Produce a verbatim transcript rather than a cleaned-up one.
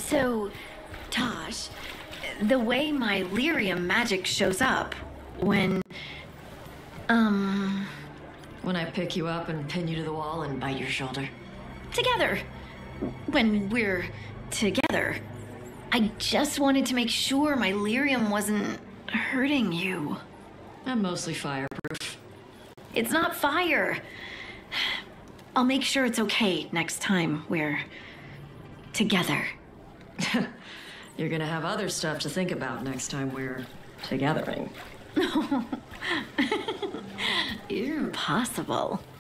So, Taash, the way my lyrium magic shows up when... Um... When I pick you up and pin you to the wall and bite your shoulder. Together. When we're together. I just wanted to make sure my lyrium wasn't hurting you. I'm mostly fireproof. It's not fire. I'll make sure it's okay next time we're together. You're gonna have other stuff to think about next time we're togethering. You're impossible.